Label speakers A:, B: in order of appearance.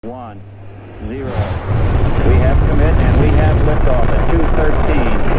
A: 1, 0. We have commit and we have liftoff at 2:13.